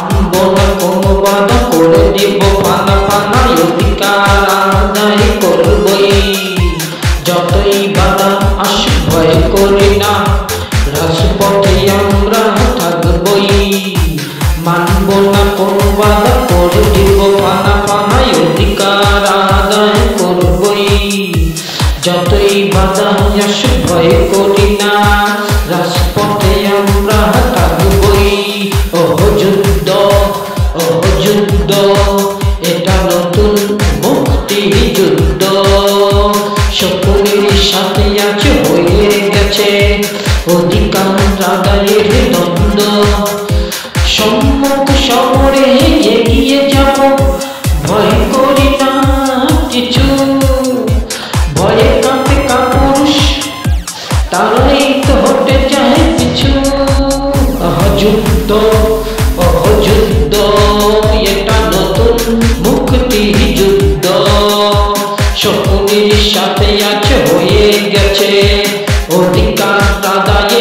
মানবো না কোনো বাধা, করে দিব ফানা ফানা, অধিকার আদায় করবই। যতই বাধা আসুক ভয় করি না, রাজপথে আমরা থাকবই। মানবো না কোনো বাধা, করে দিব ফানা ফানা, অধিকার আদায় করবই। যতই বাধা আসুক ভয় করি না, রাজপথে আমরা থাকবই। ওহ যুদ্ধ, ওহ যুদ্ধ, এটা নতুন মুক্তি যুদ্ধ। সকলের সাথে আছে হয়ে গেছে অধিকার আদায়ের দ্বন্দ্ব। সম্মুখ সমরে এগিয়ে যাব, ভয় করি না কিছু। ভয়ে কাঁপে কাপুরুষ, তারাই তো হটে যায় পিছু। যুদ্ধ, যুদ্ধ, এটা নতুন মুক্তি যুদ্ধ। সকলের সাথে আছে হয়ে গেছে অধিকার আদায়